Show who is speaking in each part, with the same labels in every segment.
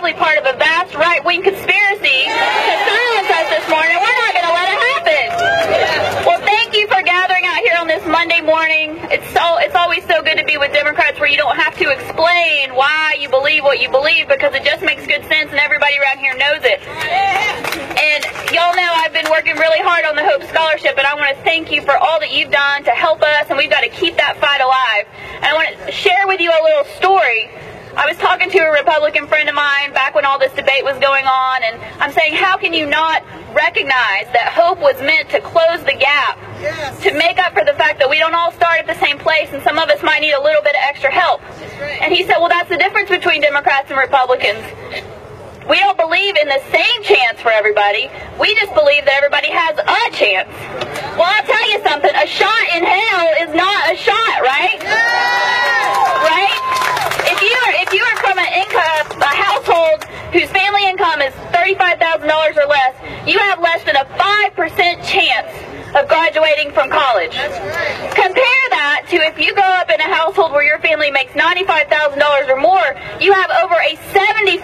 Speaker 1: likely part of a vast right-wing conspiracy to silence us this morning. We're not going to let it happen. Well, thank you for gathering out here on this Monday morning. It's always so good to be with Democrats where you don't have to explain why you believe what you believe, because it just makes good sense and everybody around here knows it. And y'all know I've been working really hard on the Hope Scholarship, and I want to thank you for all that you've done to help us, and we've got to keep that fight alive. And I want to share with you a little story. I was talking to a Republican friend of mine back when all this debate was going on, and I'm saying, how can you not recognize that hope was meant to close the gap, to make up for the fact that we don't all start at the same place and some of us might need a little bit of extra help? And he said, well, that's the difference between Democrats and Republicans. We don't believe in the same chance for everybody. We just believe that everybody has a chance. Well, I'll tell you something. A shot in hell is not a shot, right? Right? If you are from a household whose family income is $35,000 or less, you have less than a 5% chance of graduating from college. Compare that to if you grow up in a household where your family makes $95,000 or more, you have over a 75%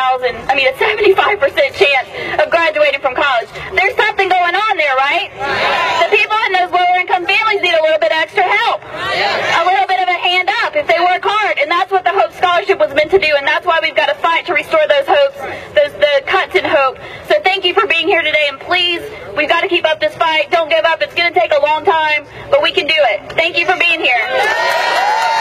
Speaker 1: chance of graduating from college. There's something going on there, right? The people in those lower income families need a little bit of extra help. A little bit of a hand up if they work hard. And that's what the Hope Scholarship was meant to do, and that's why we've got to fight to restore those hopes, the cuts in hope. So thank you for being here today, and please, we've got to keep up this fight. Don't give up. It's going to take a long time, but we can do it. Thank you for being here.